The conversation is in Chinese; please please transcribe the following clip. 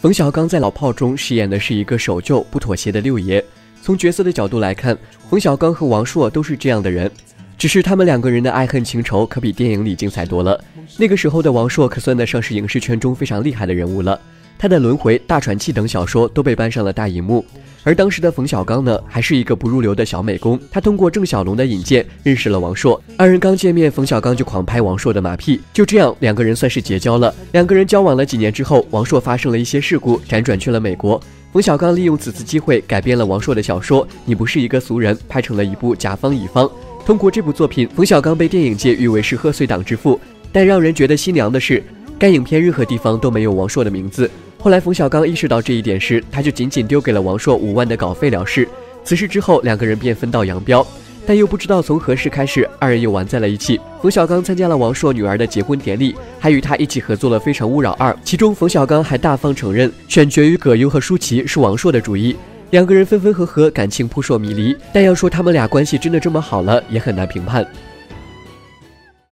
冯小刚在《老炮》中饰演的是一个守旧不妥协的六爷。从角色的角度来看，冯小刚和王朔都是这样的人，只是他们两个人的爱恨情仇可比电影里精彩多了。那个时候的王朔可算得上是影视圈中非常厉害的人物了，他的《轮回》《大喘气》等小说都被搬上了大荧幕。而当时的冯小刚呢，还是一个不入流的小美工。他通过郑晓龙的引荐认识了王朔，二人刚见面，冯小刚就狂拍王朔的马屁，就这样两个人算是结交了。两个人交往了几年之后，王朔发生了一些事故，辗转去了美国。冯小刚利用此次机会改编了王朔的小说《你不是一个俗人》，拍成了一部《甲方乙方》。通过这部作品，冯小刚被电影界誉为是贺岁档之父。但让人觉得心凉的是，该影片任何地方都没有王朔的名字。后来冯小刚意识到这一点时，他就仅仅丢给了王朔5万的稿费了事。此事之后，两个人便分道扬镳，但又不知道从何时开始，二人又玩在了一起。冯小刚参加了王朔女儿的结婚典礼，还与他一起合作了《非诚勿扰2》，其中冯小刚还大方承认选角于葛优和舒淇是王朔的主意。两个人分分合合，感情扑朔迷离，但要说他们俩关系真的这么好了，也很难评判。